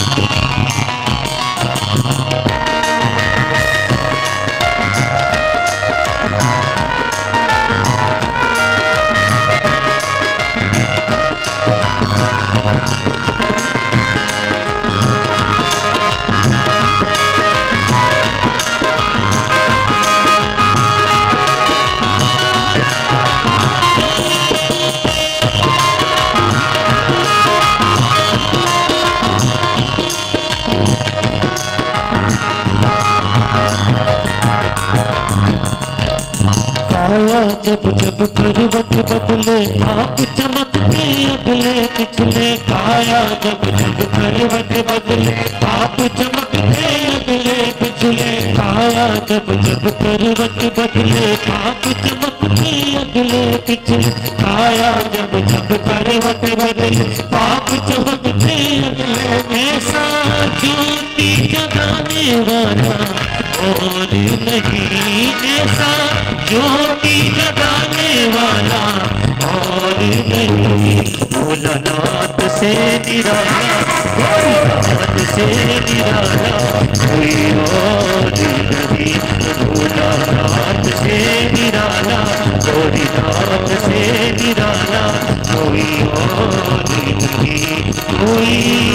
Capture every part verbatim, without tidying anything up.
जब जब करवट बदले आप चमकते अगले पिछले काया। जब जब करवट बदले आप चमकते अगले पिछले काया। जब जब करवट बदले आप चमकते अगले पिछले काया। जब जब करवट बदले आप चमकते अगले ऐसा ज्योति जगाने वाला और नहीं, ऐसा ज्योति जगाने वाला और नहीं। भोलानाथ से निराला, भोलानाथ से निराला कोई और नहीं। भोलानाथ से निराला, भोलेनाथ से निराला कोई और नहीं। कोई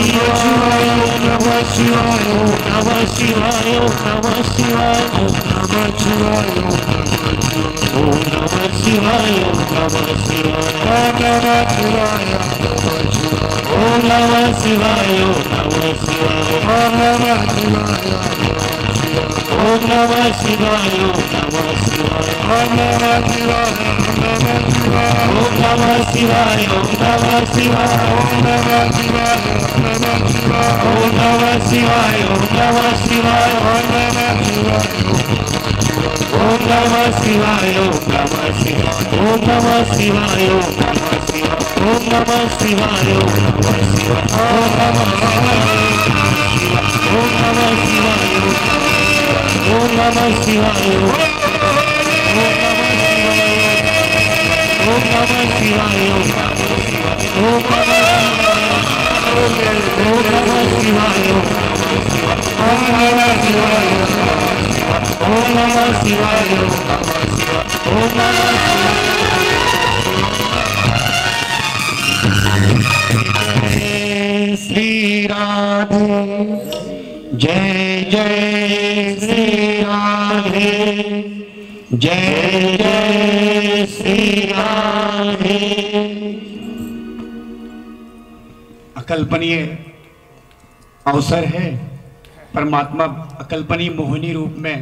नमः शिवाय, नमः शिवाय, नमः शिवाय, नमः शिवाय, ओम नमः शिवाय, नमः शिवाय, नमः शिवाय, ओम नमः शिवाय, नमः शिवाय, नमः शिवाय, ओम नमः शिवाय, नमः शिवाय, नमः शिवाय, नमः शिवाय, ओम नमः शिवाय, नमः शिवाय, नमः शिवाय, नमः शिवाय, ओम नमः शिवाय, नमः शिवाय, नमः शिवाय, ओम नमः शिवाय, नमः शिवाय, ओम नमः शिवाय, नमः शिवाय, ओम नमः शिवाय, नमः शिवाय, ओम नमः शिवाय, ओम नमः शिवाय, ओम नमः शिवाय, ओम नमः शिवाय, ओम नमः शिवाय, ओम नमः शिवाय, ओम नमः शिवाय, ओम नमः शिवाय। श्री राधे, जय जय श्री राधे, जय जय श्री राधे। अकल्पनीय अवसर है, परमात्मा अकल्पनीय मोहिनी रूप में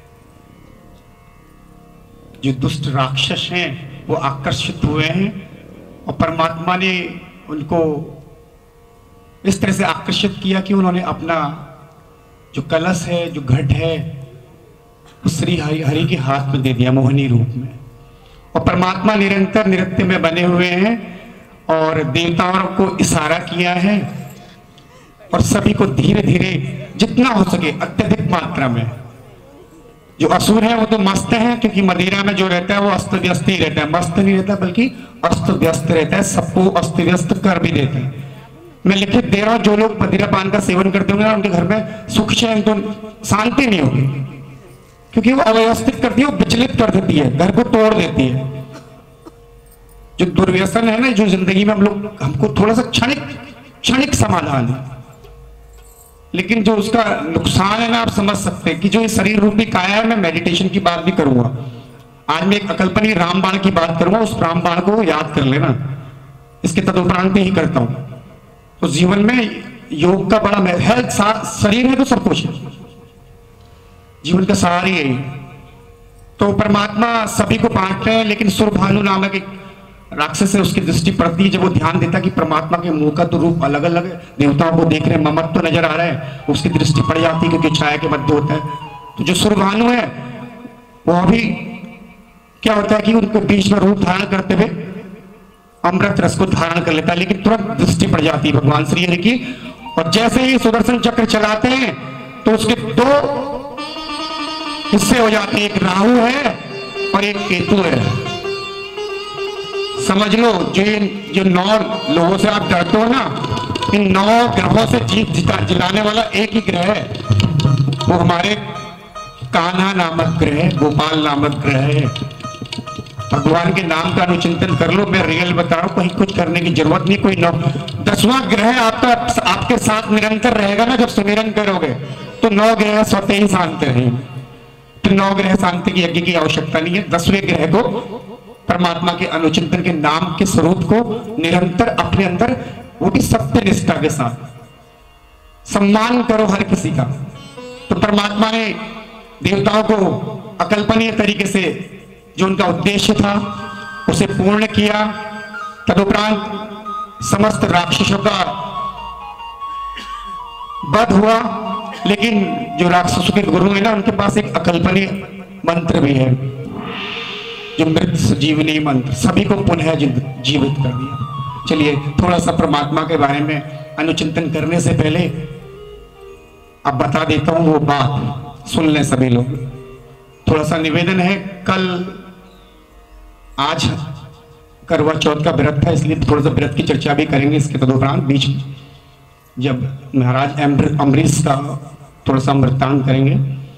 जो दुष्ट राक्षस हैं वो आकर्षित हुए हैं और परमात्मा ने उनको इस तरह से आकर्षित किया कि उन्होंने अपना जो कलश है, जो घट है, उस श्री हरि हरि के हाथ में दे दिया मोहिनी रूप में। और परमात्मा निरंतर नृत्य में बने हुए हैं और देवताओं को इशारा किया है और सभी को धीरे धीरे जितना हो सके अत्यधिक मात्रा में। जो असुर है वो तो मस्त है, क्योंकि मदिरा में जो रहता है वो अस्त व्यस्त ही रहता है, मस्त नहीं रहता बल्कि अस्त व्यस्त रहता है, सबको अस्त व्यस्त कर भी देते हैं। मैं लिखित दे रहा हूं, जो लोग मदिरा पान का सेवन करते होंगे उनके घर में सुख चैन तो शांति नहीं होगी, क्योंकि वो अव्यवस्थित करती है, वो विचलित कर देती है, घर को तोड़ देती है। जो दुर्व्यसन है ना, जो जिंदगी में हम लोग, हमको थोड़ा सा क्षणिक क्षणिक समाधान है, लेकिन जो उसका नुकसान है ना, आप समझ सकते हैं कि जो ये शरीर रूपी काया है। मैं मेडिटेशन की बात भी करूंगा आज, मैं एक अकल्पनीय रामबाण की बात करूंगा, उस रामबाण को याद कर लेना, इसके तदुपरांत ही करता हूं। तो जीवन में योग का बड़ा हेल्थ, शरीर है तो सब कुछ है, जीवन का सार ही है। तो परमात्मा सभी को बांट रहे हैं, लेकिन सुरभानु नामक एक राक्षस है, उसकी दृष्टि पड़ती है जब वो ध्यान देता कि परमात्मा के मुंह का तो रूप अलग अलग है, देवताओं को देख रहे हैं, ममत्व तो नजर आ रहा है, उसकी दृष्टि पड़ जाती है क्योंकि छाया के मध्य होता है। तो जो सुरभानु है वो अभी क्या होता है कि उनको बीच में रूप धारण करते हुए अमृत रस को धारण कर लेता है, लेकिन तुरंत दृष्टि पड़ जाती है भगवान श्री हरि की। और जैसे ही सुदर्शन चक्र चलाते हैं तो उसके दो हिस्से हो जाते हैं, एक राहु है और एक केतु है। समझ लो, जो जो नौ लोगों से आप डरते हो ना, इन नौ ग्रहों से जीत जिता जिलाने वाला एक ही ग्रह है, वो हमारे कान्हा नामक ग्रह, गोपाल नामक ग्रह है। भगवान के नाम का अनुचिंतन कर लो, मैं रियल बता रहा हूं, कहीं कुछ करने की जरूरत नहीं। कोई नौ दसवां ग्रह आपका आपके साथ निरंतर रहेगा ना, जब सुमिरन करोगे तो नौ ग्रह स्वतः ही शांत रहेंगे। तो नौ ग्रह शांति की यज्ञ की आवश्यकता नहीं है। दसवें ग्रह को परमात्मा के अनुचिंतन के नाम के स्वरूप को निरंतर अपने अंदर, वो भी सत्य निष्ठा के साथ सम्मान करो हर किसी का। तो परमात्मा ने देवताओं को अकल्पनीय तरीके से जो उनका उद्देश्य था उसे पूर्ण किया। तदुपरांत समस्त राक्षसों का वध हुआ, लेकिन जो राक्षसों के गुरु है ना, उनके पास एक अकल्पनीय मंत्र भी है, जो मृत संजीवनी मंत्र, सभी को पुनः जीवित कर दिया। चलिए थोड़ा सा परमात्मा के बारे में अनुचिंतन करने से पहले अब बता देता हूं वो बात, सुन लें सभी लोग। थोड़ा सा निवेदन है, कल आज करवा चौथ का व्रत था, इसलिए थोड़ा सा व्रत की चर्चा भी करेंगे इसके तदुपरांत बीच में, जब महाराज अम्बरीश का थोड़ा सा वृत्तांत करेंगे।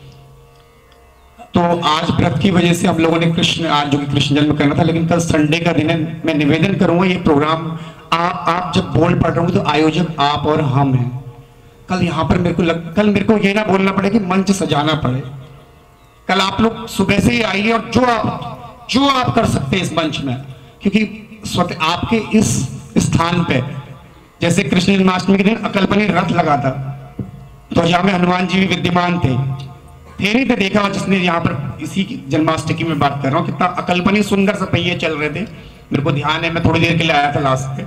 तो आज व्रत की वजह से हम लोगों ने कृष्ण, आज जो कि कृष्ण जन्म करना था, लेकिन कल संडे का दिन है। मैं निवेदन करूंगा ये प्रोग्राम आप आप जब बोल पढ़ रहे होंगे तो आयोजक आप और हम हैं। कल यहाँ पर मेरे को लग, कल मेरे को ये ना बोलना पड़े कि मंच सजाना पड़े। कल आप लोग सुबह से ही आइए और जो आप जो आप कर सकते हैं इस मंच में, क्योंकि स्वतः आपके इस स्थान पे, जैसे कृष्ण जन्माष्टमी के दिन अकल्पनीय रथ लगा था, तो यहाँ में हनुमान जी भी विद्यमान थे थे नहीं थे देखा, और जिसने यहाँ पर इसी जन्माष्टमी में बात कर रहा हूँ, कितना अकल्पनीय सुंदर से पहिए चल रहे थे, मेरे को ध्यान है, मैं थोड़ी देर के लिए आया था लास्ट पे।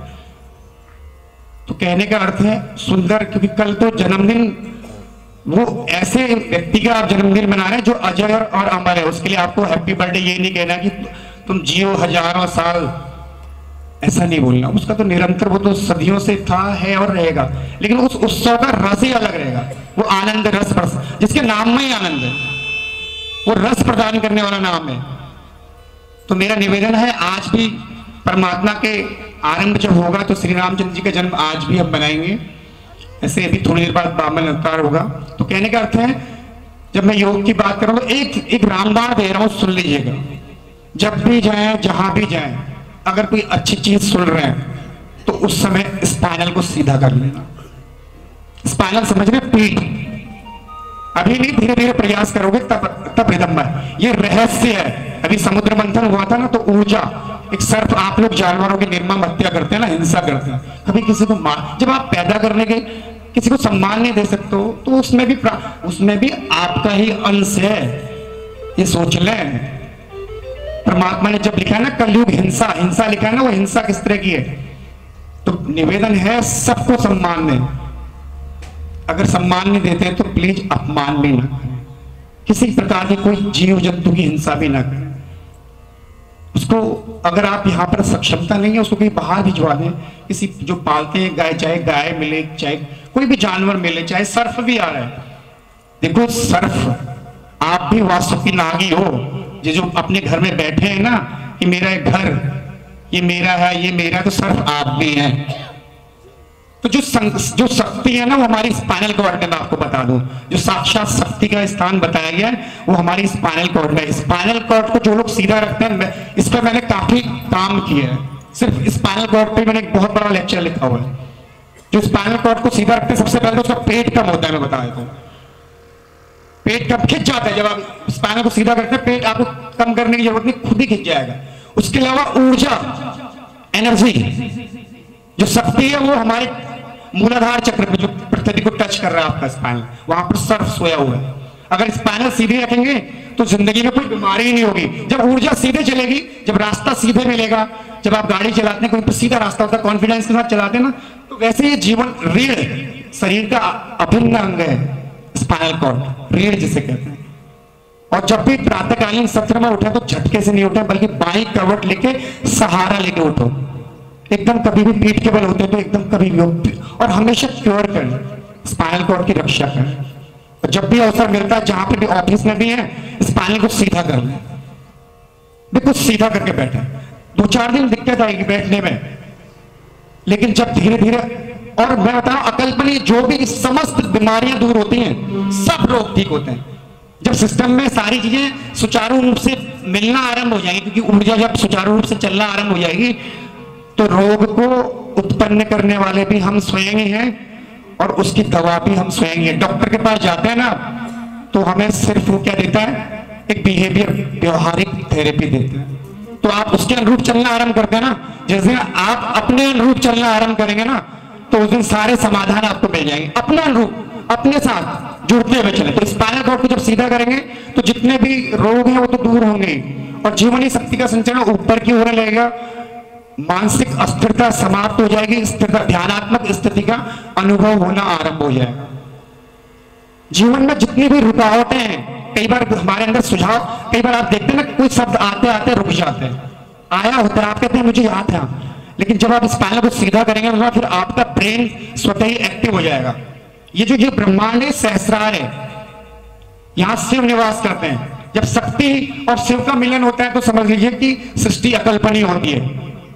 तो कहने का अर्थ है सुंदर, क्योंकि कल तो जन्मदिन, वो ऐसे व्यक्ति का आप जन्मदिन मना रहे हैं जो अजय और अमर है, उसके लिए आपको हैप्पी बर्थडे ये नहीं कहना कि तुम जियो हजारों साल, ऐसा नहीं बोलना। उसका तो निरंतर, वो तो सदियों से था, है और रहेगा, लेकिन उस उत्सव का रस ही अलग रहेगा। वो आनंद रस, जिसके नाम में ही आनंद है, वो रस प्रदान करने वाला नाम है। तो मेरा निवेदन है, आज भी परमात्मा के आरंभ जब होगा तो श्री रामचंद्र जी का जन्म आज भी हम बनाएंगे। ऐसे अभी थोड़ी देर बाद बामन अवतार होगा। तो कहने का अर्थ है, जब मैं योग की बात कर रहा हूं तो एक एक रामबाण दे रहा हूं, सुन लीजिएगा। जब भी जाए, जहां भी जाए, अगर कोई अच्छी चीज सुन रहे हैं तो उस समय स्पाइनल को सीधा कर लेना। स्पाइनल समझ रहे, पीठ, अभी नहीं, धीरे धीरे प्रयास करोगे तब तब रिदम्बर। ये रहस्य है। अभी समुद्र मंथन हुआ था ना, तो ऊर्जा, एक सर्प, आप लोग जानवरों की निर्मम हत्या करते हैं ना, हिंसा करते हैं, कभी किसी को मार, जब आप पैदा करने के किसी को सम्मान नहीं दे सकते हो तो उसमें भी उसमें भी आपका ही अंश है, ये सोच लें। परमात्मा ने जब लिखा है ना कलयुग हिंसा, हिंसा लिखा है ना, वो हिंसा किस तरह की है। तो निवेदन है सबको सम्मान दें, अगर सम्मान नहीं देते तो प्लीज अपमान भी ना करें, किसी प्रकार की कोई जीव जंतु की हिंसा भी ना करें। उसको अगर आप यहाँ पर सक्षमता नहीं है, उसको कहीं बाहर भिजवा दें, किसी जो पालते हैं गाय, चाहे गाय मिले, चाहे कोई भी जानवर मिले, चाहे सर्फ भी आ रहा है। देखो सर्फ, आप भी वासुकी नागी हो, ये जो अपने घर में बैठे हैं ना कि मेरा घर, ये मेरा है, ये मेरा, तो सर्फ आप भी हैं। तो जो जो शक्ति है ना, वो हमारी स्पाइनल कॉर्ड में, मैं आपको बता दूं, जो साक्षात शक्ति का स्थान बताया गया है वो हमारी स्पाइनल कॉर्ड में। स्पाइनल कॉर्ड को जो लोग सीधा रखते हैं, इस पर मैंने काफी काम किया है, सिर्फ स्पाइनल कॉर्ड पे मैंने एक बहुत बड़ा लेक्चर लिखा हुआ है। जो स्पाइनल कॉर्ड को सीधा रखते हैं, सबसे पहले तो उसका पेट कम होता है, मैं बता देता हूँ। पेट कम खिंच जाता है, जब आप स्पाइनल को सीधा करते हैं, पेट आपको कम करने की जरूरत नहीं, खुद ही खिंच जाएगा। उसके अलावा ऊर्जा, एनर्जी, जो शक्ति है वो हमारे मूलाधार चक्र पे, जो पृथ्वी को टच कर रहा है आपका स्पाइनल, वहां पर सर्फ सोया हुआ है। अगर स्पाइनल सीधे रखेंगे तो जिंदगी में कोई बीमारी ही नहीं होगी। जब ऊर्जा सीधे चलेगी, जब रास्ता सीधे मिलेगा, जब आप गाड़ी चलाते हैं, कोई सीधा रास्ता होता है, कॉन्फिडेंस के साथ चलाते हैं ना, तो वैसे ही जीवन, रीढ़ शरीर का अभिन्न अंग है, स्पाइनल कॉर्ड, रीढ़ जिसे कहते हैं। और जब भी प्रातःकालीन सत्र में उठे तो झटके से नहीं उठे, बल्कि बाई करवट लेके सहारा लेके उठो। एकदम कभी भी पीठ के बल होते तो एकदम कभी भी, और हमेशा क्योर करें, स्पाइनल कॉर्ड की रक्षा करें। और जब भी अवसर मिलता है, जहां पे भी ऑफिस में भी है, स्पाइनल को सीधा कर लें, बिल्कुल सीधा करके बैठे। दो चार दिन दिक्कत आएगी बैठने में, लेकिन जब धीरे धीरे और मैं बताऊं, अकल्पनीय जो भी समस्त बीमारियां दूर होती हैं, सब रोग ठीक होते हैं जब सिस्टम में सारी चीजें सुचारू रूप से मिलना आरंभ हो जाएगी। क्योंकि ऊर्जा जब सुचारू रूप से चलना आरंभ हो जाएगी तो रोग को उत्पन्न करने वाले भी हम स्वयं ही हैं और उसकी दवा भी हम स्वयं ही हैं। डॉक्टर के पास जाते हैं ना तो हमें सिर्फ वो क्या देता है, एक बिहेवियर, व्यवहारिक थेरेपी देता है। तो आप उसके अनुरूप चलना आरंभ करते हैं ना, जैसे आप अपने अनुरूप चलना आरंभ करेंगे ना तो उस दिन सारे समाधान आपको मिल जाएंगे। अपने अनुरूप, अपने साथ जुड़ते हुए चले। तो स्पाइनल कॉर्ड को जब सीधा करेंगे तो जितने भी रोग हैं वो तो दूर होंगे और जीवनी शक्ति का संचरण ऊपर की ओर लगेगा। मानसिक अस्थिरता समाप्त हो जाएगी, स्थिरता, ध्यानात्मक स्थिति का अनुभव होना आरंभ हो जाएगा। जीवन में जितनी भी रुकावटें हैं, कई बार हमारे अंदर सुझाव, कई बार आप देखते हैं ना कोई शब्द आते आते रुक जाते हैं, आया होता है, आप कहते हैं मुझे याद है, लेकिन जब आप स्पाइनल को सीधा करेंगे तो फिर आपका ब्रेन स्वतः ही एक्टिव हो जाएगा। ये जो ये ब्रह्मांड है, सहस्रार है, यहां शिव निवास करते हैं। जब शक्ति और शिव का मिलन होता है तो समझ लीजिए कि सृष्टि अकल्पनीय होती है,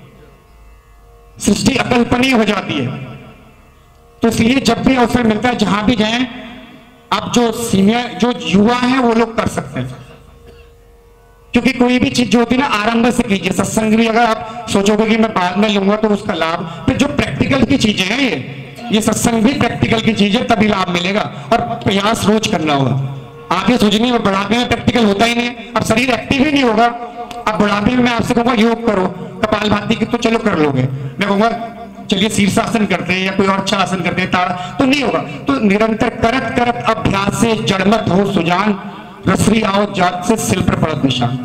सृष्टि अकल्पनीय हो जाती है। तो इसलिए जब भी अवसर मिलता है, जहां भी जाएं, आप जो सीनियर, जो युवा हैं वो लोग कर सकते हैं। क्योंकि कोई भी चीज जो होती है ना, आरंभ से कीजिए। सत्संग भी अगर आप सोचोगे कि मैं बाद में लूंगा तो उसका लाभ, फिर जो प्रैक्टिकल की चीजें हैं, ये ये सत्संग भी प्रैक्टिकल की चीज है, तभी लाभ मिलेगा। और प्रयास रोज करना होगा। आप ये सोचेंगे मैं बुढ़ापे में प्रैक्टिकल होता ही नहीं, अब शरीर एक्टिव ही नहीं होगा। अब बुढ़ापे में मैं आपसे कहूंगा योग करो, कपालभाति की तो चलो कर लोगे, मैं कहूंगा चलिए शीर्षासन करते हैं या कोई और अच्छा आसन करते हैं, ताड़ा, तो नहीं होगा। तो निरंतर करत करत अभ्यास से जड़मत हो सुजान, रसरी आओ जात से सिल पर पड़त निशान।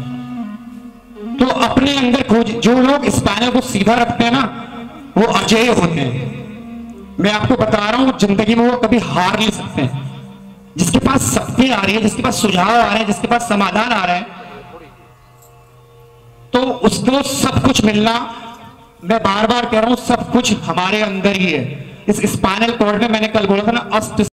तो अपने अंदर खोज, जो लोग स्पाइनल को सीधा रखते हैं ना वो अजय होते हैं। मैं आपको बता रहा हूं, जिंदगी में वो कभी हार नहीं सकते हैं। जिसके पास शक्ति आ रही है, जिसके पास सुझाव आ रहे हैं, जिसके पास समाधान आ रहा है, तो उसको सब कुछ मिलना, मैं बार बार कह रहा हूं, सब कुछ हमारे अंदर ही है। इस स्पाइनल कॉर्ड में मैंने कल बोला था ना, अष्ट